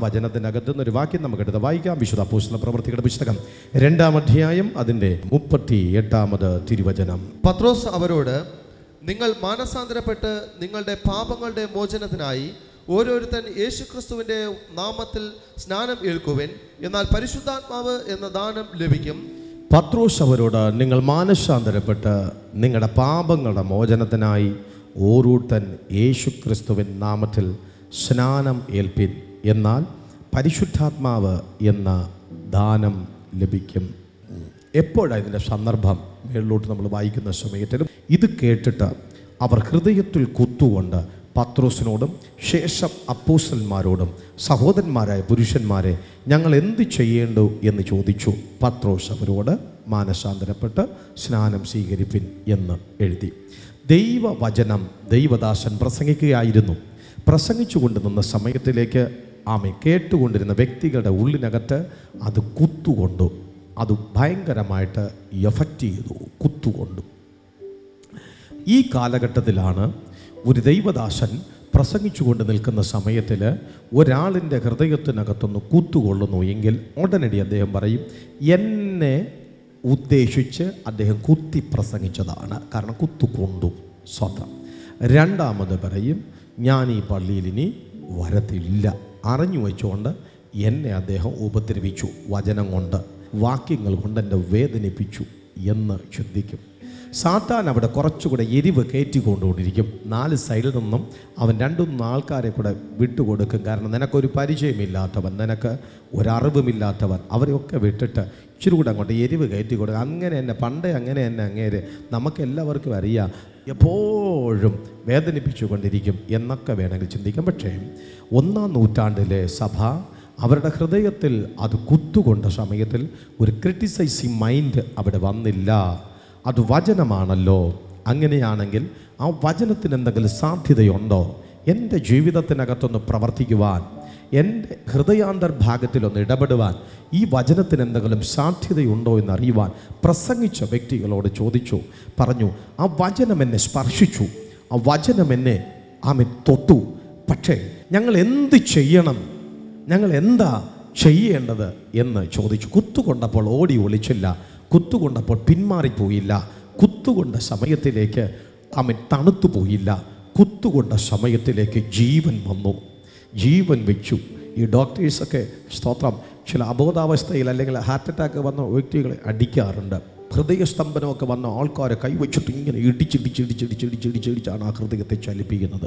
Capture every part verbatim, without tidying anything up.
വചനത്തിനകത്ത് നിന്നൊരു വാക്യം നമുക്കെടുത്ത് വായിക്കാം. വിശുദ്ധ അപ്പോസ്തല പ്രവൃത്തികളുടെ പുസ്തകം രണ്ടാം അധ്യായം അതിൻ്റെ മുപ്പത്തി എട്ടാമത് തിരുവചനം. പത്രോസ് അവരോട്, നിങ്ങൾ മാനസാന്തരപ്പെട്ട് നിങ്ങളുടെ പാപങ്ങളുടെ മോചനത്തിനായി ഓരോരുത്തൻ യേശുക്രിസ്തുവിൻ്റെ നാമത്തിൽ സ്നാനം ഏൽക്കുവിൻ, എന്നാൽ പരിശുദ്ധാത്മാവ് എന്ന ദാനം ലഭിക്കും. പത്രോസ് അവരോട്, നിങ്ങൾ മാനസാന്തരപ്പെട്ട് നിങ്ങളുടെ പാപങ്ങളുടെ മോചനത്തിനായി ഓരോരുത്തൻ യേശുക്രിസ്തുവിൻ നാമത്തിൽ സ്നാനം ഏൽപ്പിൻ, എന്നാൽ പരിശുദ്ധാത്മാവ് എന്ന ദാനം ലഭിക്കും. എപ്പോഴാണ് ഇതിൻ്റെ സന്ദർഭം? മേളിലോട്ട് നമ്മൾ വായിക്കുന്ന സമയത്തിലും ഇത് കേട്ടിട്ട് അവർ ഹൃദയത്തിൽ കുത്തുകൊണ്ട് പത്രോസിനോടും ശേഷം അപ്പോസ്തലന്മാരോടും, സഹോദരന്മാരായ പുരുഷന്മാരെ, ഞങ്ങൾ എന്ത് ചെയ്യേണ്ടു എന്ന് ചോദിച്ചു. പത്രോസ് അവരോട്, മാനസാന്തരപ്പെട്ട് സ്നാനം സ്വീകരിപ്പിൻ എന്ന് എഴുതി. ദൈവവചനം ദൈവദാസൻ പ്രസംഗിക്കുകയായിരുന്നു. പ്രസംഗിച്ചു കൊണ്ട് നിന്ന സമയത്തിലേക്ക് ആമേ കേട്ടുകൊണ്ടിരുന്ന വ്യക്തികളുടെ ഉള്ളിനകത്ത് അത് കുത്തുകൊണ്ടു. അത് ഭയങ്കരമായിട്ട് എഫക്റ്റ് ചെയ്തു, കുത്തുകൊണ്ടു. ഈ കാലഘട്ടത്തിലാണ് ഒരു ദൈവദാസൻ പ്രസംഗിച്ചു കൊണ്ട് നിൽക്കുന്ന സമയത്തിൽ ഒരാളിൻ്റെ ഹൃദയത്തിനകത്തൊന്ന് കുത്തുകൊള്ളുന്നു എങ്കിൽ ഉടനടി അദ്ദേഹം പറയും, എന്നെ ഉദ്ദേശിച്ച് അദ്ദേഹം കുത്തി പ്രസംഗിച്ചതാണ്, കാരണം കുത്തുകൊണ്ടു. സ്വന്തം. രണ്ടാമത് പറയും, ഞാൻ ഈ പള്ളിയിൽ ഇനി വരത്തില്ല, അറിഞ്ഞു വെച്ചുകൊണ്ട് എന്നെ അദ്ദേഹം ഉപദ്രവിച്ചു, വചനം കൊണ്ട് വാക്യങ്ങൾ കൊണ്ട് എന്നെ വേദനിപ്പിച്ചു എന്ന് ചിന്തിക്കും. സാത്താൻ അവിടെ കുറച്ചുകൂടെ എരിവ് കയറ്റിക്കൊണ്ടുകൊണ്ടിരിക്കും. നാല് സൈഡിൽ നിന്നും അവൻ രണ്ടു മൂന്ന് ആൾക്കാരെ കൂടെ വിട്ടുകൊടുക്കും. കാരണം നിനക്കൊരു പരിചയമില്ലാത്തവൻ, നിനക്ക് ഒരറിവുമില്ലാത്തവൻ, അവരെയൊക്കെ വിട്ടിട്ട് ഇച്ചിരി കൂടെ അങ്ങോട്ട് എരിവ് കയറ്റി കൊടുക്കുക. അങ്ങനെ തന്നെ പണ്ടേ അങ്ങനെ തന്നെ അങ്ങേര് നമുക്കെല്ലാവർക്കും അറിയാം, എപ്പോഴും വേദനിപ്പിച്ചു കൊണ്ടിരിക്കും എന്നൊക്കെ വേണമെങ്കിൽ ചിന്തിക്കാം. പക്ഷേ ഒന്നാം നൂറ്റാണ്ടിലെ സഭ അവരുടെ ഹൃദയത്തിൽ അത് കുത്തുകൊണ്ട സമയത്തിൽ ഒരു ക്രിട്ടിസൈസിങ് മൈൻഡ് അവിടെ വന്നില്ല. അത് വചനമാണല്ലോ. അങ്ങനെയാണെങ്കിൽ ആ വചനത്തിന് എന്തെങ്കിലും സാധ്യതയുണ്ടോ? എൻ്റെ ജീവിതത്തിനകത്തൊന്ന് പ്രവർത്തിക്കുവാൻ, എൻ്റെ ഹൃദയാന്തർഭാഗത്തിലൊന്ന് ഇടപെടുവാൻ ഈ വചനത്തിന് എന്തെങ്കിലും സാധ്യതയുണ്ടോ എന്നറിയുവാൻ പ്രസംഗിച്ച വ്യക്തികളോട് ചോദിച്ചു. പറഞ്ഞു, ആ വചനം എന്നെ സ്പർശിച്ചു, ആ വചനം എന്നെ ആമേ തൊട്ടു. പക്ഷേ ഞങ്ങൾ എന്ത് ചെയ്യണം, ഞങ്ങൾ എന്താ ചെയ്യേണ്ടത് എന്ന് ചോദിച്ചു. കുത്തുകൊണ്ടപ്പോൾ ഓടി ഒളിച്ചില്ല, കുത്തുകൊണ്ടപ്പോൾ പിന്മാറിപ്പോയില്ല, കുത്തുകൊണ്ട സമയത്തിലേക്ക് അവൻ തണുത്തു പോയില്ല, കുത്തുകൊണ്ട സമയത്തിലേക്ക് ജീവൻ വന്നു, ജീവൻ വെച്ചു. ഈ ഡോക്ടേഴ്സൊക്കെ സ്തോത്രം ചില അബോധാവസ്ഥയിൽ അല്ലെങ്കിൽ ഹാർട്ട് അറ്റാക്ക് വന്ന വ്യക്തികളെ അടിക്കാറുണ്ട്. ഹൃദയസ്തംഭനമൊക്കെ വന്ന ആൾക്കാരെ കൈവച്ചിട്ട് ഇങ്ങനെ ഇടിച്ചിടിച്ചിടിച്ചിടിച്ചിടിച്ചിടിച്ചിടിച്ചാണ് ആ ഹൃദയത്തെ ചലിപ്പിക്കുന്നത്.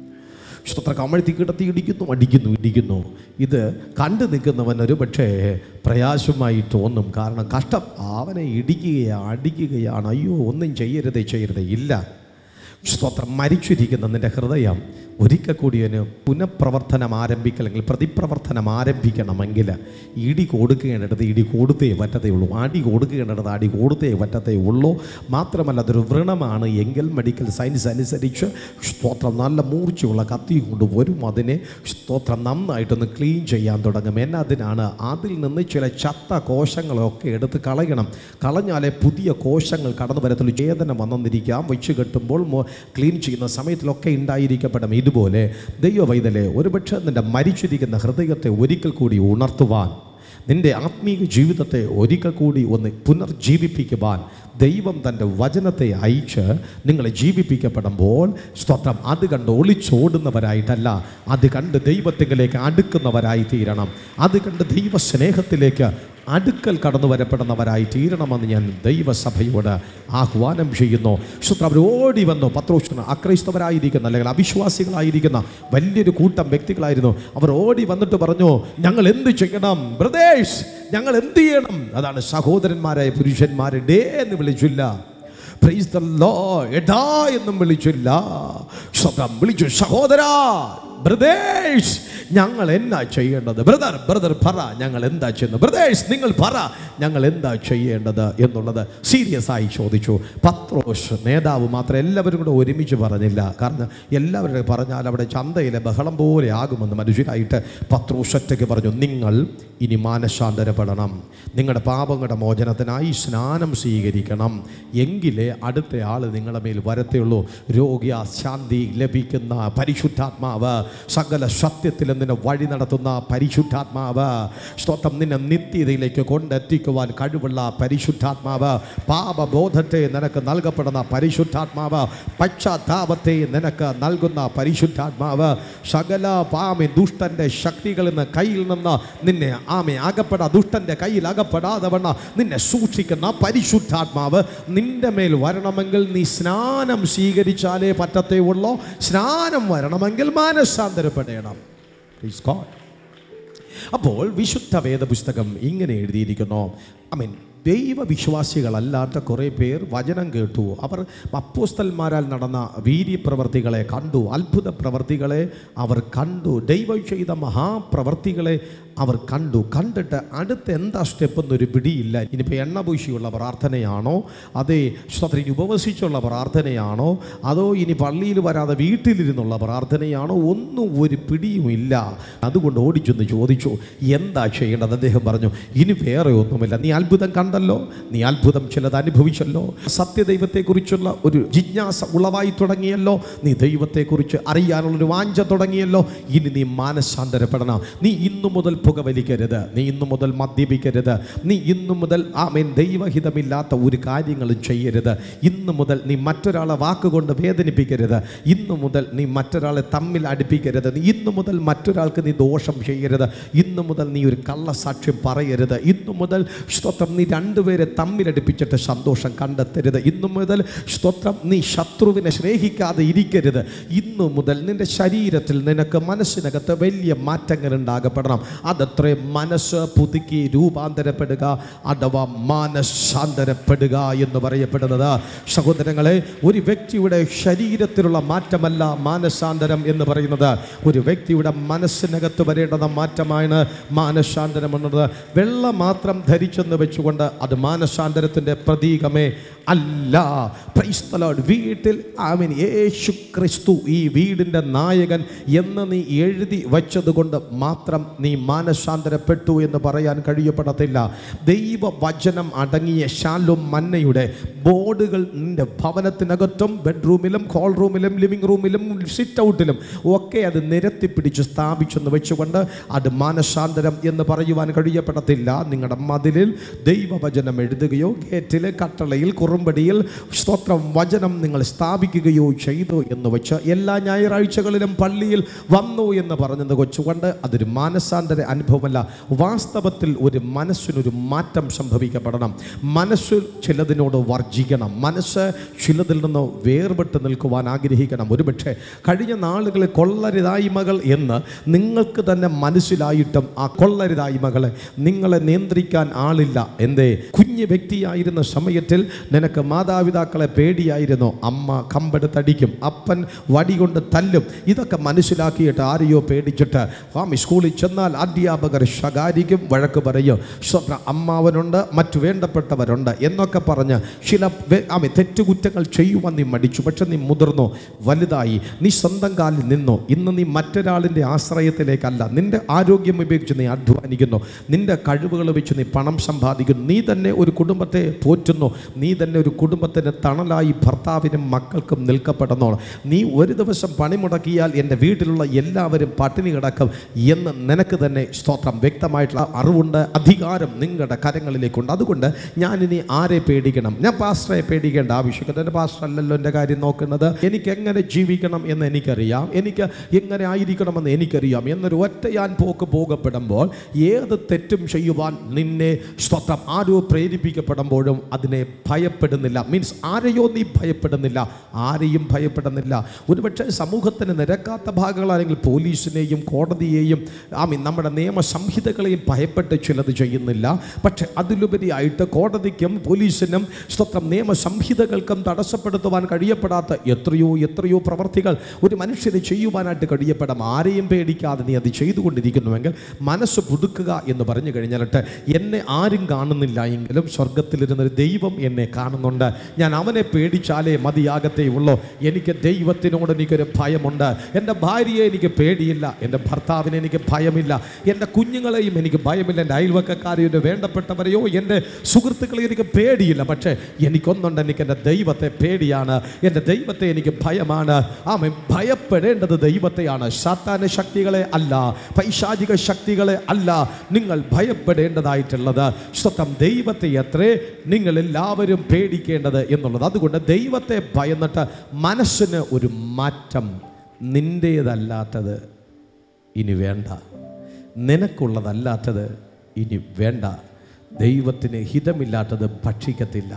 സ്തോത്ര കമഴ്ത്തി കിടത്തി ഇടിക്കുന്നു, അടിക്കുന്നു, ഇടിക്കുന്നു. ഇത് കണ്ടു നിൽക്കുന്നവനൊരു പക്ഷേ പ്രയാസമായി തോന്നും. കാരണം കഷ്ടം, അവനെ ഇടിക്കുകയാണ്, അടിക്കുകയാണ്, അയ്യോ ഒന്നും ചെയ്യരുതേ ചെയ്യരുതേ. ഇല്ല, സ്തോത്രം, മരിച്ചിരിക്കുന്ന നിൻ്റെ ഹൃദയം ഒരിക്കൽ കൂടി അതിന് പുനഃപ്രവർത്തനം ആരംഭിക്കുക അല്ലെങ്കിൽ പ്രതിപ്രവർത്തനം ആരംഭിക്കണമെങ്കിൽ ഇടി കൊടുക്കേണ്ടത് ഇടി കൊടുത്തേ പറ്റത്തേ ഉള്ളൂ, അടി കൊടുക്കേണ്ടത് അടി കൊടുത്തേ പറ്റത്തേ ഉള്ളൂ. മാത്രമല്ല അതൊരു വ്രണമാണ് എങ്കിൽ മെഡിക്കൽ സയൻസ് അനുസരിച്ച് സ്തോത്രം നല്ല മൂർച്ചയുള്ള കത്തി കൊണ്ടുവരും അതിനെ സ്തോത്രം നന്നായിട്ടൊന്ന് ക്ലീൻ ചെയ്യാൻ തുടങ്ങും. എന്നതിനാണ് അതിൽ നിന്ന് ചില ചത്ത കോശങ്ങളൊക്കെ എടുത്ത് കളയണം. കളഞ്ഞാലേ പുതിയ കോശങ്ങൾ കടന്നു വരത്തുള്ളൂ. ചേതന വന്നിരിക്കാം, വെച്ച് കെട്ടുമ്പോൾ ക്ലീൻ ചെയ്യുന്ന സമയത്തിലൊക്കെ ഉണ്ടായിരിക്കപ്പെടും. ഇതുപോലെ ദൈവവൈതലെ ഒരുപക്ഷെ നിൻ്റെ മരിച്ചിരിക്കുന്ന ഹൃദയത്തെ ഒരിക്കൽ കൂടി ഉണർത്തുവാൻ, നിൻ്റെ ആത്മീയ ജീവിതത്തെ ഒരിക്കൽ കൂടി ഒന്ന് പുനർജീവിപ്പിക്കുവാൻ ദൈവം തൻ്റെ വചനത്തെ അയച്ച് നിങ്ങളെ ജീവിപ്പിക്കപ്പെടുമ്പോൾ സ്തോത്രം അത് കണ്ട് ഒളിച്ചോടുന്നവരായിട്ടല്ല, അത് കണ്ട് ദൈവത്തിലേക്ക് അടുക്കുന്നവരായി തീരണം. അത് കണ്ട് ദൈവ സ്നേഹത്തിലേക്ക് അടുക്കൽ കടന്നു വരപ്പെടുന്നവരായി തീരണമെന്ന് ഞാൻ ദൈവസഭയോട് ആഹ്വാനം ചെയ്യുന്നു. സ്തോത്രം, അവർ ഓടി വന്നു. പത്രോസിന് അക്രൈസ്തവരായിരിക്കുന്ന അല്ലെങ്കിൽ അവിശ്വാസികളായിരിക്കുന്ന വലിയൊരു കൂട്ടം വ്യക്തികളായിരുന്നു. അവർ ഓടി വന്നിട്ട് പറഞ്ഞു, ഞങ്ങൾ എന്ത് ചെയ്യണം ബ്രദേഴ്സ്, ഞങ്ങൾ എന്ത് ചെയ്യണം? അതാണ് സഹോദരന്മാരായ പുരുഷന്മാരെ ഡേ എന്ന് വിളിച്ചില്ല, പ്രൈസ് ദ ലോർഡ് എടാ എന്നും വിളിച്ചില്ല. സ്വന്തം വിളിച്ചു, സഹോദരാ, ബ്രദേഴ്സ്, ഞങ്ങൾ എന്താ ചെയ്യേണ്ടത്? ബ്രദർ ബ്രദർ പറ, ഞങ്ങൾ എന്താ ചെയ്യുന്നത്? ബ്രദേഴ്സ്, നിങ്ങൾ പറ, ഞങ്ങൾ എന്താ ചെയ്യേണ്ടത് എന്നുള്ളത് സീരിയസ് ആയി ചോദിച്ചു. പത്രോസ് നേതാവ് മാത്രം എല്ലാവരും കൂടെ ഒരുമിച്ച് പറഞ്ഞില്ല. കാരണം എല്ലാവരും പറഞ്ഞാൽ അവിടെ ചന്തയിലെ ബഹളം പോലെ ആകുമെന്ന് മനുഷ്യരായിട്ട് പത്രോസ് ഒറ്റയ്ക്ക് പറഞ്ഞു, നിങ്ങൾ ഇനി മാനസാന്തരപ്പെടണം, നിങ്ങളുടെ പാപങ്ങളുടെ മോചനത്തിനായി സ്നാനം സ്വീകരിക്കണം, എങ്കിലേ അടുത്ത ആൾ നിങ്ങളുടെ മേൽ വരത്തുള്ളൂ. രോഗ്യ ശാന്തി ലഭിക്കുന്ന പരിശുദ്ധാത്മാവ് സകല സത്യത്തിൽ നിന്നെ വഴി നടത്തുന്ന പരിശുദ്ധാത്മാവ്, സ്തോത്രം നിന്നെ നിത്യതയിലേക്ക് കൊണ്ടെത്തിക്കുവാൻ കഴിവുള്ള പരിശുദ്ധാത്മാവ്, പാപബോധത്തെ നിനക്ക് നൽകപ്പെടുന്ന പരിശുദ്ധാത്മാവ്, പശ്ചാത്താപത്തെ നിനക്ക് നൽകുന്ന പരിശുദ്ധാത്മാവ്, സകല പാമി ദുഷ്ടൻ്റെ ശക്തികളിൽ നിന്ന് കയ്യിൽ നിന്ന് നിന്നെ ആമെ അകപ്പെടാ ദുഷ്ടൻ്റെ കയ്യിൽ അകപ്പെടാതെ വണ്ണം നിന്നെ സൂക്ഷിക്കുന്ന പരിശുദ്ധാത്മാവ് നിന്റെ മേൽ വരണമെങ്കിൽ നീ സ്നാനം സ്വീകരിച്ചാലേ പറ്റത്തേ ഉള്ളൂ. സ്നാനം വരണമെങ്കിൽ മാനസാന്തരപ്പെടണം. Please God. അപ്പോൾ വിശുദ്ധ വേദപുസ്തകം ഇങ്ങനെ എഴുതിയിരിക്കുന്നു. ഐ മീൻ ദൈവവിശ്വാസികളല്ലാത്ത കുറേ പേർ വചനം കേട്ടു, അവർ അപ്പോസ്തലന്മാരാൽ നടന്ന വീര്യപ്രവർത്തികളെ കണ്ടു, അത്ഭുത പ്രവർത്തികളെ അവർ കണ്ടു, ദൈവം ചെയ്ത മഹാപ്രവർത്തികളെ അവർ കണ്ടു. കണ്ടിട്ട് അടുത്ത് എന്താ സ്റ്റെപ്പ് എന്നൊരു പിടിയില്ല. ഇനിയിപ്പോൾ എണ്ണപൂശിയുള്ള പ്രാർത്ഥനയാണോ, അതേ സ്തോത്രം ഉപവസിച്ചുള്ള പ്രാർത്ഥനയാണോ, അതോ ഇനി പള്ളിയിൽ വരാതെ വീട്ടിലിരുന്നുള്ള പ്രാർത്ഥനയാണോ, ഒന്നും ഒരു പിടിയുമില്ല. അതുകൊണ്ട് ഓടിച്ചെന്ന് ചോദിച്ചു എന്താ ചെയ്യേണ്ടത്. അദ്ദേഹം പറഞ്ഞു ഇനി വേറെ ഒന്നുമില്ല, നീ അത്ഭുതം കണ്ടല്ലോ, നീ അത്ഭുതം ചിലത് അനുഭവിച്ചല്ലോ, സത്യദൈവത്തെക്കുറിച്ചുള്ള ഒരു ജിജ്ഞാസ ഉളവായി തുടങ്ങിയല്ലോ, നീ ദൈവത്തെക്കുറിച്ച് അറിയാനുള്ളൊരു വാഞ്ച തുടങ്ങിയല്ലോ, ഇനി നീ മാനസാന്തരപ്പെടണം. നീ ഇന്നു മുതൽ പുകവലിക്കരുത്, നീ ഇന്നു മുതൽ മദ്യപിക്കരുത്, നീ ഇന്നു മുതൽ ആമേൻ ദൈവഹിതമില്ലാത്ത ഒരു കാര്യങ്ങളും ചെയ്യരുത്, ഇന്നു മുതൽ നീ മറ്റൊരാളെ വാക്കുകൊണ്ട് വേദനിപ്പിക്കരുത്, ഇന്നു മുതൽ നീ മറ്റൊരാളെ തമ്മിൽ അടുപ്പിക്കരുത്, നീ ഇന്നു മുതൽ മറ്റൊരാൾക്ക് നീ ദോഷം ചെയ്യരുത്, ഇന്നു മുതൽ നീ ഒരു കള്ളസാക്ഷ്യം പറയരുത്, ഇന്നു മുതൽ സ്തോത്രം നീ രണ്ടുപേരെ തമ്മിലടുപ്പിച്ചിട്ട് സന്തോഷം കണ്ടെത്തരുത്, ഇന്നു മുതൽ സ്തോത്രം നീ ശത്രുവിനെ സ്നേഹിക്കാതെ ഇരിക്കരുത്, ഇന്നു മുതൽ നിന്റെ ശരീരത്തിൽ നിനക്ക് മനസ്സിനകത്ത് വലിയ മാറ്റങ്ങൾ ഉണ്ടാകപ്പെടണം. അതത്രേ മനസ്സ് പുതുക്കി രൂപാന്തരപ്പെടുക അഥവാ മാനസാന്തരപ്പെടുക എന്ന് പറയപ്പെടുന്നത്. സഹോദരങ്ങളെ, ഒരു വ്യക്തിയുടെ ശരീരത്തിലുള്ള മാറ്റമല്ല മാനസാന്തരം എന്ന് പറയുന്നത്, ഒരു വ്യക്തിയുടെ മനസ്സിനകത്ത് വരേണ്ടുന്ന മാറ്റമാണ് മാനസാന്തരം എന്നത്. വെള്ള മാത്രം ധരിച്ചെന്ന് വെച്ചുകൊണ്ട് അത് മാനസാന്തരത്തിൻ്റെ പ്രതീകമേ അല്ല. Praise the lord. വീട്ടിൽ ആമേൻ യേശു ക്രിസ്തു ഈ വീടിൻ്റെ നായകൻ എന്ന് നീ എഴുതി വച്ചതുകൊണ്ട് മാത്രം നീ മാനസാന്തരപ്പെട്ടു എന്ന് പറയാൻ കഴിയപ്പെടത്തില്ല. ദൈവവചനം അടങ്ങിയ ശാലോം മന്നയുടെ ബോർഡുകൾ നിൻ്റെ ഭവനത്തിനകത്തും ബെഡ്റൂമിലും ഹോൾ റൂമിലും ലിവിങ് റൂമിലും സിറ്റ് ഔട്ടിലും ഒക്കെ അത് നിരത്തിപ്പിടിച്ച് സ്ഥാപിച്ചെന്ന് വെച്ചുകൊണ്ട് അത് മാനസാന്തരം എന്ന് പറയുവാൻ കഴിയപ്പെടത്തില്ല. നിങ്ങളുടെ മതിലിൽ ദൈവവചനം എഴുതുകയോ ഗേറ്റിൽ കട്ടളയിൽ കുറുമ്പടിയിൽ സ്തോത്രം വചനം നിങ്ങൾ സ്ഥാപിക്കുകയോ ചെയ്തു എന്ന് വെച്ച് എല്ലാ ഞായറാഴ്ചകളിലും പള്ളിയിൽ വന്നു എന്ന് പറഞ്ഞത് വെച്ചുകൊണ്ട് അതൊരു മാനസാന്തര അനുഭവമല്ല. വാസ്തവത്തിൽ ഒരു മനസ്സിനൊരു മാറ്റം സംഭവിക്കപ്പെടണം. മനസ്സ് ചിലതിനോട് വർജിക്കണം, മനസ്സ് ചിലതിൽ നിന്ന് വേർപെട്ട് നിൽക്കുവാൻ ആഗ്രഹിക്കണം. ഒരുപക്ഷെ കഴിഞ്ഞ നാളുകളിൽ കൊള്ളരുതായ്മകൾ എന്ന് നിങ്ങൾക്ക് തന്നെ മനസ്സിലായിട്ടും ആ കൊള്ളരുതായ്മകളെ നിങ്ങളെ നിയന്ത്രിക്കാൻ ആളില്ല. എന്തേ? കുഞ്ഞു വ്യക്തിയായിരുന്ന സമയത്തിൽ നിനക്ക് മാതാപിതാക്കളെ പേടിയായിരുന്നു. അമ്മ കമ്പെടുത്തടിക്കും, അപ്പൻ വടി കൊണ്ട് തല്ലും. ഇതൊക്കെ മനസ്സിലാക്കിയിട്ട് ആരെയോ പേടിച്ചിട്ട് സ്വാമി സ്കൂളിൽ ചെന്നാൽ അധ്യാപകർ ശകാരിക്കും, വഴക്ക് പറയും. സ്വപ്ന അമ്മാവനുണ്ട്, മറ്റു വേണ്ടപ്പെട്ടവരുണ്ട് എന്നൊക്കെ പറഞ്ഞ് ചില ആമി തെറ്റുകുറ്റങ്ങൾ ചെയ്യുവാൻ നീ മടിച്ചു. പക്ഷെ നീ മുതിർന്നു, വലുതായി, നീ സ്വന്തം കാലിൽ നിന്നു. ഇന്ന് നീ മറ്റൊരാളിൻ്റെ ആശ്രയത്തിലേക്കല്ല. നിൻ്റെ ആരോഗ്യം ഉപയോഗിച്ച് നീ അധ്വാനിക്കുന്നു, നിൻ്റെ കഴിവുകൾ വെച്ച് നീ പണം സമ്പാദിക്കുന്നു, നീ തന്നെ ഒരു കുടുംബത്തെ പോറ്റുന്നു, നീ തന്നെ ഒരു കുടുംബത്തിന് തണലായി ഭർത്താവിനും മക്കൾക്കും നിൽക്കപ്പെടുന്നു. നീ ഒരു ദിവസം പണിമുടക്കിയാൽ എൻ്റെ വീട്ടിലുള്ള എല്ലാവരും പട്ടിണി കിടക്കും എന്ന് നിനക്ക് തന്നെ സ്തോത്രം വ്യക്തമായിട്ടുള്ള അറിവുണ്ട്. അധികാരം നിങ്ങളുടെ കരങ്ങളിലേക്കുണ്ട്. അതുകൊണ്ട് ഞാനിനി ആരെ പേടിക്കണം? ഞാൻ പാസ്റ്ററെ പേടിക്കേണ്ട ആവശ്യമില്ല. എൻ്റെ പാസ്റ്റർ അല്ലല്ലോ എൻ്റെ കാര്യം നോക്കുന്നത്. എനിക്ക് എങ്ങനെ ജീവിക്കണം എന്ന് എനിക്കറിയാം, എനിക്ക് എങ്ങനെ ആയിരിക്കണമെന്ന് എനിക്കറിയാം എന്നൊരു ഒറ്റയാൻ പോക്ക് പോകപ്പെടുമ്പോൾ ഏത് തെറ്റും ചെയ്യുവാൻ നിന്നെ സ്തോത്രം ആരോ പ്രേരിപ്പിക്കപ്പെടുമ്പോഴും അതിനെ ഭയപ്പെടുന്നില്ല. മീൻസ് ആരെയോ നീ ഭയപ്പെടുന്നില്ല, ആരെയും ഭയപ്പെടുന്നില്ല. ഒരുപക്ഷെ സമൂഹത്തിന് നിരക്കാത്ത ഭാഗങ്ങളാണെങ്കിൽ പോലീസിനെയും കോടതിയെയും ഐ മീൻ നമ്മുടെ നിയമസംഹിതകളെയും ഭയപ്പെട്ട് ചിലത് ചെയ്യുന്നില്ല. പക്ഷെ അതിലുപരിയായിട്ട് കോടതിക്കും പോലീസിനും സ്തോത്രം നിയമസംഹിതകൾക്കും തടസ്സപ്പെടുത്തുവാൻ കഴിയപ്പെടാത്ത എത്രയോ എത്രയോ പ്രവർത്തികൾ ഒരു മനുഷ്യന് ചെയ്യുവാനായിട്ട് കഴിയപ്പെടാം. ആരെയും പേടിക്കാതെ നീ അത് ചെയ്തുകൊണ്ടിരിക്കുന്നുവെങ്കിൽ മനസ്സ് പുതുക്കുക എന്ന് പറഞ്ഞു കഴിഞ്ഞാലിട്ട് എന്നെ ആരും കാണുന്നില്ല എങ്കിലും സ്വർഗത്തിലിരുന്നൊരു ദൈവം എന്നെ കാണും കാണുന്നുണ്ട്. ഞാൻ അവനെ പേടിച്ചാലേ മതിയാകത്തേ ഉള്ളൂ. എനിക്ക് ദൈവത്തിനോട് എനിക്കൊരു ഭയമുണ്ട്. എൻ്റെ ഭാര്യയെ എനിക്ക് പേടിയില്ല, എൻ്റെ ഭർത്താവിനെ എനിക്ക് ഭയമില്ല, എൻ്റെ കുഞ്ഞുങ്ങളെയും എനിക്ക് ഭയമില്ല, എൻ്റെ അയൽവക്കക്കാരെയോ എൻ്റെ വേണ്ടപ്പെട്ടവരെയോ എൻ്റെ സുഹൃത്തുക്കളെയോ എനിക്ക് പേടിയില്ല. പക്ഷേ എനിക്കൊന്നുണ്ട്, എനിക്ക് എൻ്റെ ദൈവത്തെ പേടിയാണ്, എൻ്റെ ദൈവത്തെ എനിക്ക് ഭയമാണ്. ആമേൻ. ഭയപ്പെടേണ്ടത് ദൈവത്തെയാണ്, സാത്താന ശക്തികളെ അല്ല, പൈശാചിക ശക്തികളെ അല്ല നിങ്ങൾ ഭയപ്പെടേണ്ടതായിട്ടുള്ളത്. സ്വന്തം ദൈവത്തെ എത്രേ നിങ്ങൾ എല്ലാവരും പേടിക്കേണ്ടത് എന്നുള്ളത്. അതുകൊണ്ട് ദൈവത്തെ ഭയന്നിട്ട് മനസ്സിന് ഒരു മാറ്റം. നിൻ്റേതല്ലാത്തത് ഇനി വേണ്ട, നിനക്കുള്ളതല്ലാത്തത് ഇനി വേണ്ട, ദൈവത്തിന് ഹിതമില്ലാത്തത് ഭക്ഷിക്കത്തില്ല.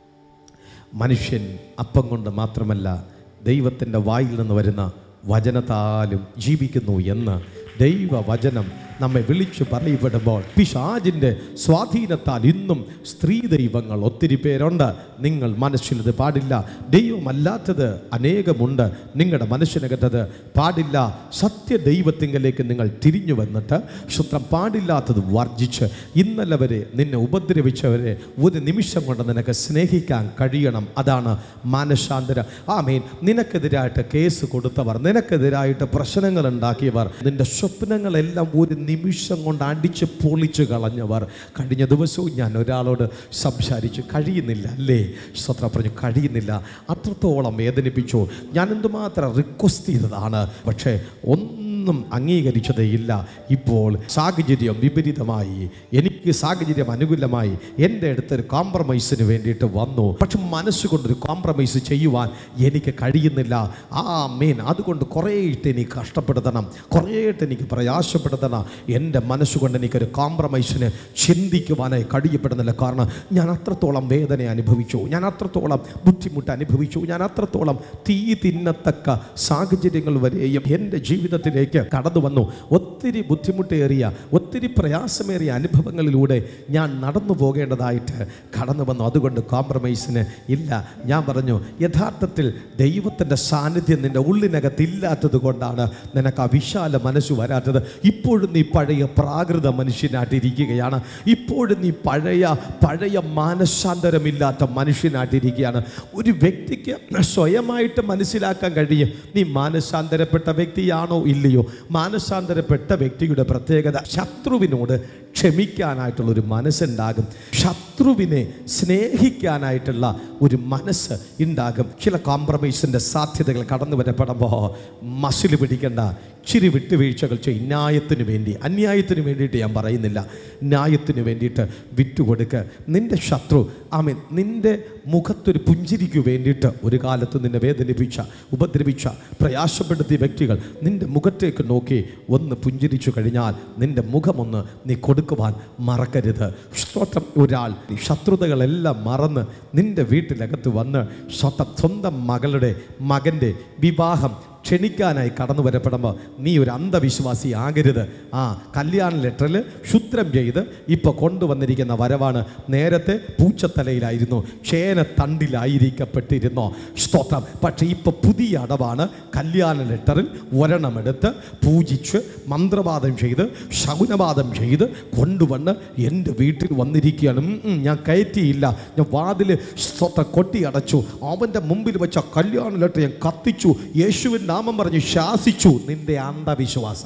മനുഷ്യൻ അപ്പം കൊണ്ട് മാത്രമല്ല ദൈവത്തിൻ്റെ വായിൽ നിന്ന് വരുന്ന വചനത്താലും ജീവിക്കുന്നു എന്ന് ദൈവവചനം നമ്മെ വിളിച്ചു പറയപ്പെടുമ്പോൾ പിശാചിൻ്റെ സ്വാധീനത്താൽ ഇന്നും സ്ത്രീ ദൈവങ്ങൾ ഒത്തിരി പേരുണ്ട്. നിങ്ങൾ മനസ്സിലത് പാടില്ല. ദൈവമല്ലാത്തത് അനേകമുണ്ട്, നിങ്ങളുടെ മനസ്സിനകത്തത് പാടില്ല. സത്യ ദൈവത്തിങ്കലേക്ക് നിങ്ങൾ തിരിഞ്ഞു വന്നിട്ട് ശുദ്ധം പാടില്ലാത്തത് വർജിച്ച് ഇന്നലെ വരെ നിന്നെ ഉപദ്രവിച്ചവരെ ഒരു നിമിഷം കൊണ്ട് നിനക്ക് സ്നേഹിക്കാൻ കഴിയണം. അതാണ് മാനസാന്തരം. ആമേൻ. നിനക്കെതിരായിട്ട് കേസ് കൊടുത്തവർ, നിനക്കെതിരായിട്ട് പ്രശ്നങ്ങൾ ഉണ്ടാക്കിയവർ, നിന്റെ സ്വപ്നങ്ങളെല്ലാം ഒരു നിമിഷം കൊണ്ട് അടിച്ച് പൊളിച്ച് കളഞ്ഞവർ. കഴിഞ്ഞ ദിവസവും ഞാൻ ഒരാളോട് സംസാരിച്ചു, കഴിയുന്നില്ല അല്ലേ, സ്വത്ര പറഞ്ഞു, കഴിയുന്നില്ല, അത്രത്തോളം വേദനിപ്പിച്ചു. ഞാൻ എന്തുമാത്രം റിക്വസ്റ്റ് ചെയ്തതാണ്, പക്ഷേ ഒന്നും അംഗീകരിച്ചതേയില്ല. ഇപ്പോൾ സാഹചര്യം വിപരീതമായി, എനിക്ക് സാഹചര്യം അനുകൂലമായി, എൻ്റെ അടുത്തൊരു കോംപ്രമൈസിന് വേണ്ടിയിട്ട് വന്നു. പക്ഷെ മനസ്സുകൊണ്ടൊരു കോംപ്രമൈസ് ചെയ്യുവാൻ എനിക്ക് കഴിയുന്നില്ല. ആ മീൻ അതുകൊണ്ട് കുറേയിട്ട് എനിക്ക് കഷ്ടപ്പെടുത്തണം, കുറേയിട്ട് എനിക്ക് പ്രയാസപ്പെടുത്തണം. എൻ്റെ മനസ്സുകൊണ്ട് എനിക്കൊരു കോംപ്രമൈസിന് ചിന്തിക്കുവാനായി കഴിയപ്പെടുന്നില്ല. കാരണം ഞാൻ അത്രത്തോളം വേദന അനുഭവിച്ചു, ഞാൻ അത്രത്തോളം ബുദ്ധിമുട്ട് അനുഭവിച്ചു, ഞാൻ അത്രത്തോളം തീ തിന്നത്തക്ക സാഹചര്യങ്ങൾ വരെയും എൻ്റെ ജീവിതത്തിലേക്ക് കടന്നു വന്നു. ഒത്തിരി ബുദ്ധിമുട്ടേറിയ, ഒത്തിരി പ്രയാസമേറിയ അനുഭവങ്ങളിലൂടെ ഞാൻ നടന്നു പോകേണ്ടതായിട്ട് കടന്നു വന്നു. അതുകൊണ്ട് കോംപ്രമൈസിന് ഇല്ല. ഞാൻ പറഞ്ഞു, യഥാർത്ഥത്തിൽ ദൈവത്തിൻ്റെ സാന്നിധ്യം നിൻ്റെ ഉള്ളിനകത്ത് ഇല്ലാത്തത് കൊണ്ടാണ് നിനക്ക് ആ വിശാല മനസ്സ് വരാത്തത്. ഇപ്പോഴും നീ പഴയ പ്രാകൃത മനുഷ്യനായിട്ടിരിക്കുകയാണ്. ഇപ്പോഴും നീ പഴയ പഴയ മാനസാന്തരമില്ലാത്ത മനുഷ്യനായിട്ടിരിക്കുകയാണ്. ഒരു വ്യക്തിക്ക് സ്വയമായിട്ട് മനസ്സിലാക്കാൻ കഴിയും നീ മാനസാന്തരപ്പെട്ട വ്യക്തിയാണോ ഇല്ലയോ. മാനസാന്തരപ്പെട്ട വ്യക്തിയുടെ പ്രത്യേകത ശത്രുവിനോട് ക്ഷമിക്കാനായിട്ടുള്ളൊരു മനസ്സുണ്ടാകും, ശത്രുവിനെ സ്നേഹിക്കാനായിട്ടുള്ള ഒരു മനസ്സ് ഉണ്ടാകും. ചില കോംപ്രമൈസിൻ്റെ സാധ്യതകൾ കടന്നു വരപ്പെടുമ്പോൾ മസിൽ പിടിക്കേണ്ട, ചിരി വിട്ടുവീഴ്ചകൾ ചെയ്യും. ന്യായത്തിന് വേണ്ടി, അന്യായത്തിന് വേണ്ടിയിട്ട് ഞാൻ പറയുന്നില്ല, ന്യായത്തിന് വേണ്ടിയിട്ട് വിട്ടുകൊടുക്കുക. നിൻ്റെ ശത്രു ആമേൻ നിൻ്റെ മുഖത്തൊരു പുഞ്ചിരിക്ക് വേണ്ടിയിട്ട് ഒരു കാലത്ത് നിന്നെ വേദനിപ്പിച്ച, ഉപദ്രവിച്ച, പ്രയാസപ്പെടുത്തിയ വ്യക്തികൾ നിൻ്റെ മുഖത്തേക്ക് നോക്കി ഒന്ന് പുഞ്ചിരിച്ചു കഴിഞ്ഞാൽ നിൻ്റെ മുഖമൊന്ന് നീ കൊടുക്കുവാൻ മറക്കരുത്. സ്തോത്രം. ഒരാൾ ശത്രുതകളെല്ലാം മറന്ന് നിൻ്റെ വീട്ടിനകത്ത് വന്ന് സ്വന്തം സ്വന്തം മകളുടെ മകൻ്റെ വിവാഹം ക്ഷണിക്കാനായി കടന്നു വരപ്പെടുമ്പോൾ നീ ഒരു അന്ധവിശ്വാസി ആകരുത്. ആ കല്യാണ ലെറ്ററിൽ ശുദ്രം ചെയ്ത് ഇപ്പോൾ കൊണ്ടുവന്നിരിക്കുന്ന വരവാണ്. നേരത്തെ പൂച്ചത്തലയിലായിരുന്നു, ചേന തണ്ടിലായിരിക്കപ്പെട്ടിരുന്നോ. സ്തോത്രം. പക്ഷേ ഇപ്പോൾ പുതിയ അടവാണ്. കല്യാണ ലെറ്ററിൽ ഒരെണ്ണമെടുത്ത് പൂജിച്ച് മന്ത്രവാദം ചെയ്ത് ശകുനവാദം ചെയ്ത് കൊണ്ടുവന്ന് എൻ്റെ വീട്ടിൽ വന്നിരിക്കുകയാണ്. ഞാൻ കയറ്റിയില്ല, ഞാൻ വാതിൽ സ്തോത്രം കൊട്ടി അടച്ചു, അവൻ്റെ മുമ്പിൽ വെച്ച കല്യാണ ലെറ്റർ ഞാൻ കത്തിച്ചു, യേശുവിൻ്റെ നാമം പറഞ്ഞ് ശാസിച്ചു. നിന്റെ അന്ധവിശ്വാസം.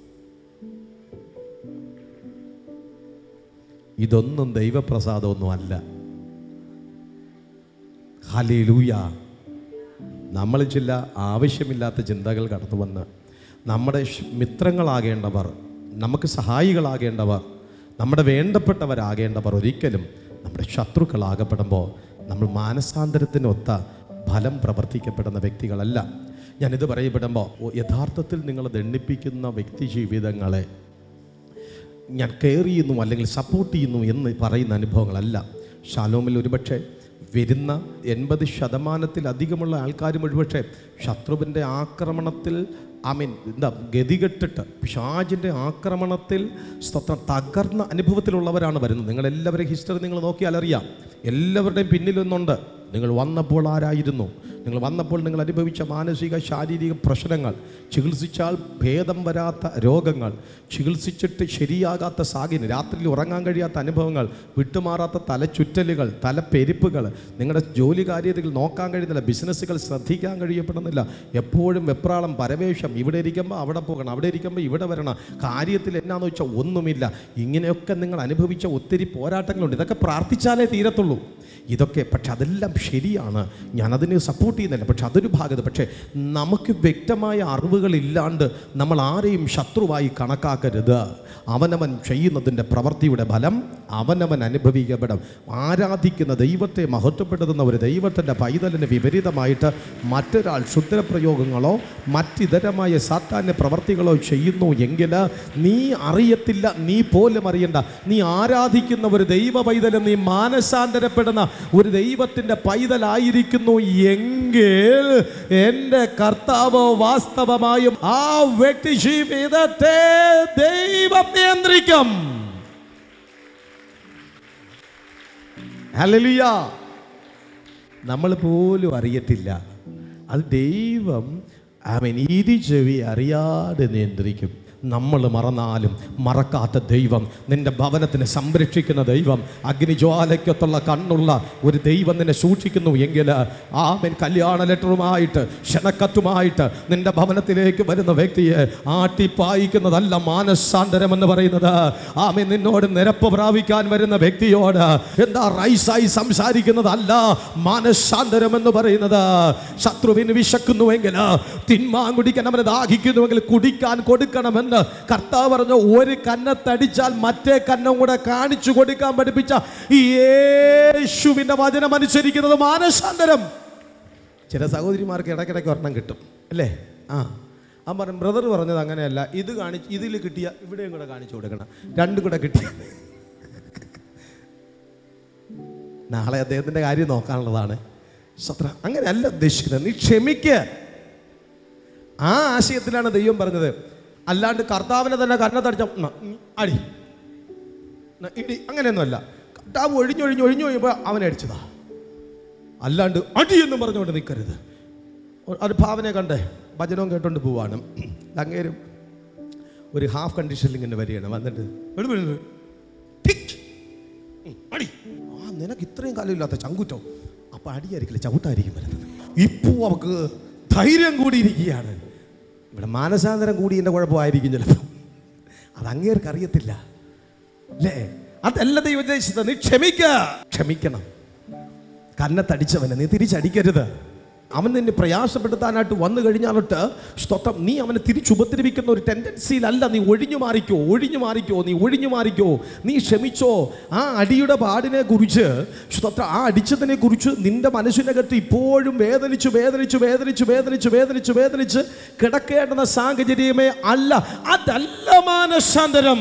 ഇതൊന്നും ദൈവപ്രസാദമൊന്നും അല്ല. ഹല്ലേലൂയ. നമ്മൾ ചില ആവശ്യമില്ലാത്ത ചിന്തകൾ കടന്നു വന്ന് നമ്മുടെ മിത്രങ്ങളാകേണ്ടവർ, നമുക്ക് സഹായികളാകേണ്ടവർ, നമ്മുടെ വേണ്ടപ്പെട്ടവരാകേണ്ടവർ ഒരിക്കലും നമ്മുടെ ശത്രുക്കളാകപ്പെടുമ്പോൾ നമ്മൾ മാനസാന്തരത്തിനൊത്ത ഫലം പ്രവർത്തിക്കപ്പെടുന്ന വ്യക്തികളല്ല. ഞാനിത് പറയപ്പെടുമ്പോൾ യഥാർത്ഥത്തിൽ നിങ്ങൾ ദണ്ഡിപ്പിക്കുന്ന വ്യക്തി ജീവിതങ്ങളെ ഞാൻ കെയർ ചെയ്യുന്നു അല്ലെങ്കിൽ സപ്പോർട്ട് ചെയ്യുന്നു എന്ന് പറയുന്ന അനുഭവങ്ങളല്ല. ഷാലോമിൽ ഒരുപക്ഷെ വരുന്ന എൺപത് ശതമാനത്തിലധികമുള്ള ആൾക്കാരും ഒരുപക്ഷെ ശത്രുവിൻ്റെ ആക്രമണത്തിൽ ഐ മീൻ എന്താ ഗതികെട്ടിട്ട് പിശാചിൻ്റെ ആക്രമണത്തിൽ സ്തോത്രം തകർന്ന അനുഭവത്തിലുള്ളവരാണ് വരുന്നത്. നിങ്ങളെല്ലാവരുടെയും ഹിസ്റ്ററി നിങ്ങൾ നോക്കിയാൽ അറിയാം. എല്ലാവരുടെയും പിന്നിലൊന്നുണ്ട്. നിങ്ങൾ വന്നപ്പോൾ ആരായിരുന്നു, നിങ്ങൾ വന്നപ്പോൾ നിങ്ങൾ അനുഭവിച്ച മാനസിക ശാരീരിക പ്രശ്നങ്ങൾ, ചികിത്സിച്ചാൽ ഭേദം വരാത്ത രോഗങ്ങൾ, ചികിത്സിച്ചിട്ട് ശരിയാകാത്ത സാഹചര്യം, രാത്രിയിൽ ഉറങ്ങാൻ കഴിയാത്ത അനുഭവങ്ങൾ, വിട്ടുമാറാത്ത തലചുറ്റലുകൾ, തലപ്പെരുപ്പുകൾ, നിങ്ങളുടെ ജോലി കാര്യത്തിൽ നോക്കാൻ കഴിയുന്നില്ല, ബിസിനസ്സുകൾ ശ്രദ്ധിക്കാൻ കഴിയപ്പെടുന്നില്ല, എപ്പോഴും വെപ്രാളം, പരവേഷം, ഇവിടെ ഇരിക്കുമ്പോൾ അവിടെ പോകണം, അവിടെ ഇരിക്കുമ്പോൾ ഇവിടെ വരണം, കാര്യത്തിൽ എന്നാന്ന് വെച്ചാൽ ഒന്നുമില്ല. ഇങ്ങനെയൊക്കെ നിങ്ങൾ അനുഭവിച്ച ഒത്തിരി പോരാട്ടങ്ങളുണ്ട്. ഇതൊക്കെ പ്രാർത്ഥിച്ചാലേ തീരത്തുള്ളൂ. ഇതൊക്കെ പക്ഷെ അതെല്ലാം ശരിയാണ്, ഞാനതിന് സപ്പോർട്ട് ചെയ്യുന്നില്ല. പക്ഷെ അതൊരു ഭാഗത്ത്. പക്ഷേ നമുക്ക് വ്യക്തമായ അറിവുകളില്ലാണ്ട് നമ്മൾ ആരെയും ശത്രുവായി കണക്കാക്കരുത്. അവനവൻ ചെയ്യുന്നതിൻ്റെ പ്രവൃത്തിയുടെ ഫലം അവനവൻ അനുഭവിക്കപ്പെടും. ആരാധിക്കുന്ന ദൈവത്തെ മഹത്വപ്പെടുത്തുന്ന ഒരു ദൈവത്തിൻ്റെ പൈതലിന് വിപരീതമായിട്ട് മറ്റൊരാൾ ക്ഷുദ്രപ്രയോഗങ്ങളോ മറ്റിതരമായ സാത്താന്യ പ്രവൃത്തികളോ ചെയ്യുന്നു എങ്കിൽ നീ അറിയത്തില്ല, നീ പോലും അറിയണ്ട. നീ ആരാധിക്കുന്ന ഒരു ദൈവ പൈതൽ, നീ മാനസാന്തരപ്പെടുന്ന ഒരു ദൈവത്തിൻ്റെ പൈതലായിരിക്കുന്നു എങ്കിൽ എൻ്റെ കർത്താവ് വാസ്തവമായും ആ വ്യക്തി ജീവിതത്തെ ദൈവം നിയന്ത്രിക്കും. ഹല്ലേലൂയ. നമ്മൾ പോലും അറിയത്തില്ല, അത് ദൈവം ആമേൻ ഇരു ചെവി അറിയാതെ നിയന്ത്രിക്കും. നമ്മൾ മറന്നാലും മറക്കാത്ത ദൈവം, നിന്റെ ഭവനത്തിനെ സംരക്ഷിക്കുന്ന ദൈവം, അഗ്നിജ്വാലയ്ക്കൊത്തുള്ള കണ്ണുള്ള ഒരു ദൈവം നിന്നെ സൂക്ഷിക്കുന്നു എങ്കിൽ ആമേൻ കല്യാണ ലെറ്ററുമായിട്ട് ക്ഷണക്കത്തുമായിട്ട് നിന്റെ ഭവനത്തിലേക്ക് വരുന്ന വ്യക്തിയെ ആട്ടിപ്പായിക്കുന്നതല്ല മാനസാന്തരം എന്ന് പറയുന്നത്. ആമേൻ നിന്നോട് നിരപ്പ് പ്രാപിക്കാൻ വരുന്ന വ്യക്തിയോട് എന്താ റൈസായി സംസാരിക്കുന്നതല്ല മാനസാന്തരം എന്ന് പറയുന്നത്. ശത്രുവിന് വിശക്കുന്നുവെങ്കിൽ, തിന്മാൻ കുടിക്കാൻ അവന് ദാഹിക്കുന്നുവെങ്കിൽ കുടിക്കാൻ കൊടുക്കണമെന്ന് കർത്താവ് പറഞ്ഞു. ഒരു കന്നത്തടിച്ചാൽ മറ്റേ കന്നം കൂടെ കാണിച്ചു കൊടുക്കാൻ പഠിപ്പിച്ച ഈ യേശുവിന്റെ വചനം അനുസരിക്കുന്നത് മാനസാന്തരം. ചില സഹോദരിമാർക്ക് ഇടയ്ക്കിടയ്ക്ക് ഒരെണ്ണം കിട്ടും അല്ലേ? ആ ആ പറഞ്ഞു, ബ്രദർ പറഞ്ഞത് അങ്ങനെയല്ല, ഇത് കാണിച്ച് ഇതിൽ കിട്ടിയ ഇവിടെയും കൂടെ കാണിച്ചു കൊടുക്കണം, രണ്ടും കൂടെ കിട്ടിയ. നാളെ അദ്ദേഹത്തിൻ്റെ കാര്യം നോക്കാനുള്ളതാണ്. സത്ര അങ്ങനെയല്ല ഉദ്ദേശിക്കുന്നത്. നീ ക്ഷമിക്കുക. ആ ആശയത്തിലാണ് ദൈവം പറഞ്ഞത്. അല്ലാണ്ട് കർത്താവിനെ തന്നെ കന്നത്തടിച്ച അടി ഇടി അങ്ങനെയൊന്നുമല്ല. കർത്താവ് ഒഴിഞ്ഞൊഴിഞ്ഞ് ഒഴിഞ്ഞു കഴിയുമ്പോൾ അവനെ അടിച്ചതാ. അല്ലാണ്ട് അടി എന്നും പറഞ്ഞുകൊണ്ട് നിൽക്കരുത്. ഒരു ഭാവനെ കണ്ടേ ഭജനവും കേട്ടോണ്ട് പോവാണ്. അങ്ങേരും ഒരു ഹാഫ് കണ്ടീഷനിൽ ഇങ്ങനെ വരികയാണ്. വന്നിട്ട് അടി. ആ നിനക്ക് ഇത്രയും കാലമില്ലാത്ത ചങ്കുറ്റോ. അപ്പം അടിയായിരിക്കില്ല, ചവിട്ടായിരിക്കും വരുന്നത്. ഇപ്പോൾ അവർക്ക് ധൈര്യം കൂടിയിരിക്കുകയാണ്. ഇവിടെ മാനസാന്തരം കൂടി എൻ്റെ കുഴപ്പമായിരിക്കും ചിലപ്പോൾ. അത് അങ്ങേർക്ക് അറിയത്തില്ല അല്ലേ? അതല്ല ദൈവം ഉദ്ദേശിച്ചത്. നീ ക്ഷമിക്കുക, ക്ഷമിക്കണം. കന്നത്തടിച്ചവനെ നീ തിരിച്ചടിക്കരുത്. അവൻ നിന്നെ പ്രയാസപ്പെടുത്താനായിട്ട് വന്നു കഴിഞ്ഞാലിട്ട് സ്തോത്രം, നീ അവനെ തിരിച്ചുപദ്രവിക്കുന്ന ഒരു ടെൻഡൻസിയിലല്ല. നീ ഒഴിഞ്ഞു മാറിക്കോ, ഒഴിഞ്ഞു മാറിക്കോ, നീ ഒഴിഞ്ഞു മാറിക്കോ, നീ ക്ഷമിച്ചോ. ആ അടിയുടെ പാടിനെ കുറിച്ച് സ്തോത്രം, ആ അടിച്ചതിനെ കുറിച്ച് നിന്റെ മനസ്സിനകത്ത് ഇപ്പോഴും വേദനിച്ച് വേദനിച്ച് വേദനിച്ച് വേദനിച്ച് വേദനിച്ച് വേദനിച്ച് കിടക്കേണ്ടുന്ന സാഹചര്യമേ അല്ല. അതല്ല മാനസാന്തരം.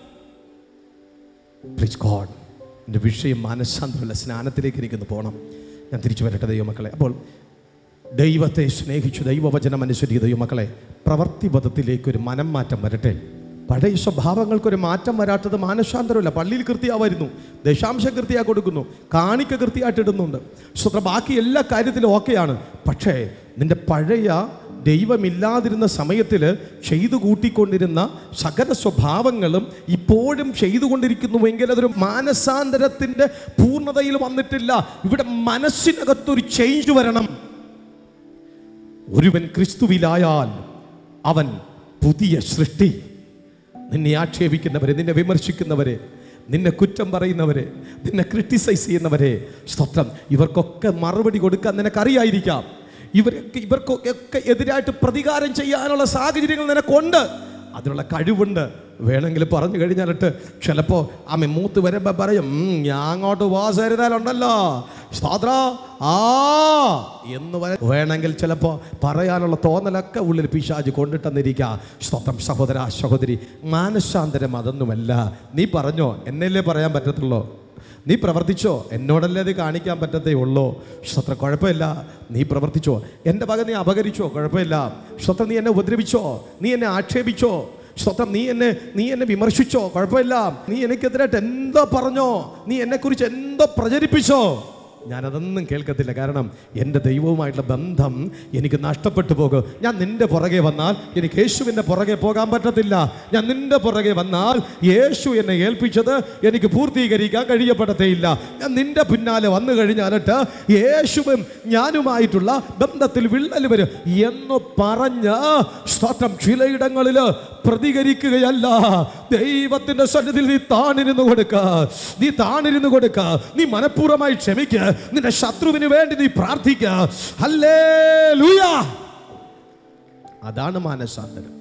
പ്ലീസ് ഗോഡ്, എൻ്റെ വിഷയം മാനസാന്തരമല്ല, സ്നാനത്തിലേക്ക് എനിക്കൊന്ന് പോകണം. ഞാൻ തിരിച്ചു വരട്ടെ ദൈവമക്കളെ. അപ്പോൾ ദൈവത്തെ സ്നേഹിച്ചു ദൈവവചനം അനുസരിച്ച് ദൈവമക്കളെ പ്രവൃത്തിപഥത്തിലേക്കൊരു മനം മാറ്റം വരട്ടെ. പഴയ സ്വഭാവങ്ങൾക്കൊരു മാറ്റം വരാത്തത് മാനസാന്തരമല്ല. പള്ളിയിൽ കൃത്യമായിരുന്നു, ദശാംശം കൃത്യമായി കൊടുക്കുന്നു, കാണിക്ക കൃത്യമായിട്ട് ഇടുന്നുണ്ട്, സ്വത്ര ബാക്കി എല്ലാ കാര്യത്തിലും ഓക്കെയാണ്. പക്ഷേ നിൻ്റെ പഴയ ദൈവമില്ലാതിരുന്ന സമയത്തിൽ ചെയ്തു കൂട്ടിക്കൊണ്ടിരുന്ന സകല സ്വഭാവങ്ങളും ഇപ്പോഴും ചെയ്തുകൊണ്ടിരിക്കുന്നുവെങ്കിൽ അതൊരു മാനസാന്തരത്തിൻ്റെ പൂർണ്ണതയിൽ വന്നിട്ടില്ല. ഇവിടെ മനസ്സിനകത്തൊരു ചേഞ്ച് വരണം. ഒരുവൻ ക്രിസ്തുവിലായാൽ അവൻ പുതിയ സൃഷ്ടി. നിന്നെ ആക്ഷേപിക്കുന്നവരെ, നിന്നെ വിമർശിക്കുന്നവരെ, നിന്നെ കുറ്റം പറയുന്നവരെ, നിന്നെ ക്രിട്ടിസൈസ് ചെയ്യുന്നവരെ, സ്തോത്രം, ഇവർക്കൊക്കെ മറുപടി കൊടുക്കാൻ നിനക്കറിയായിരിക്കാം. ഇവരൊക്കെ ഇവർക്കൊക്കെ എതിരായിട്ട് പ്രതികാരം ചെയ്യാനുള്ള സാഹചര്യങ്ങൾ നിനക്കുണ്ട്, അതിനുള്ള കഴിവുണ്ട്. വേണമെങ്കിൽ പറഞ്ഞു കഴിഞ്ഞാലിട്ട് ചിലപ്പോൾ ആമ മൂത്ത് വരുമ്പോൾ പറയും, ഞാൻ അങ്ങോട്ട് വാസരുന്നാലുണ്ടല്ലോ സ്തോത്ര ആ എന്ന് വരെ വേണമെങ്കിൽ ചിലപ്പോൾ പറയാനുള്ള തോന്നലൊക്കെ ഉള്ളിൽ പിശാച് കൊണ്ടിട്ടെന്നിരിക്കുക. സ്തോത്രം. സഹോദര സഹോദരി, മാനസാന്തരം അതൊന്നുമല്ല. നീ പറഞ്ഞോ, എന്നല്ലേ പറയാൻ പറ്റത്തുള്ളൂ. നീ പ്രവർത്തിച്ചോ, എന്നോടല്ലേ അത് കാണിക്കാൻ പറ്റത്തേ ഉള്ളൂ. സ്വത്ര കുഴപ്പമില്ല, നീ പ്രവർത്തിച്ചോ. എൻ്റെ വക നീ അപകരിച്ചോ, കുഴപ്പമില്ല. സ്വത്ര നീ എന്നെ ഉപദ്രവിച്ചോ, നീ എന്നെ ആക്ഷേപിച്ചോ, സ്വത്രം നീ എന്നെ നീ എന്നെ വിമർശിച്ചോ, കുഴപ്പമില്ല. നീ എനിക്കെതിരായിട്ട് എന്തോ പറഞ്ഞോ, നീ എന്നെക്കുറിച്ച് എന്തോ പ്രചരിപ്പിച്ചോ, ഞാനതൊന്നും കേൾക്കത്തില്ല. കാരണം എൻ്റെ ദൈവവുമായിട്ടുള്ള ബന്ധം എനിക്ക് നഷ്ടപ്പെട്ടു പോകും. ഞാൻ നിൻ്റെ പുറകെ വന്നാൽ എനിക്ക് യേശുവിൻ്റെ പുറകെ പോകാൻ പറ്റത്തില്ല. ഞാൻ നിൻ്റെ പുറകെ വന്നാൽ യേശു എന്നെ ഏൽപ്പിച്ചത് എനിക്ക് പൂർത്തീകരിക്കാൻ കഴിയപ്പെടത്തേയില്ല. ഞാൻ നിൻ്റെ പിന്നാലെ വന്നു കഴിഞ്ഞാലിട്ട് യേശുവും ഞാനുമായിട്ടുള്ള ബന്ധത്തിൽ വിള്ളൽ വരും എന്ന് പറഞ്ഞ് സ്തോത്രം ചിലയിടങ്ങളിൽ പ്രതികരിക്കുകയല്ല. ദൈവത്തിന്റെ സന്നിധിയിൽ നീ താണിരുന്നു കൊടുക്ക, നീ താണിരുന്നു കൊടുക്ക, നീ മനഃപൂർവ്വമായി ക്ഷമിക്ക, നിന്റെ ശത്രുവിന് വേണ്ടി നീ പ്രാർത്ഥിക്ക. ഹല്ലേലൂയ. അതാണ് മാനസാന്തരം.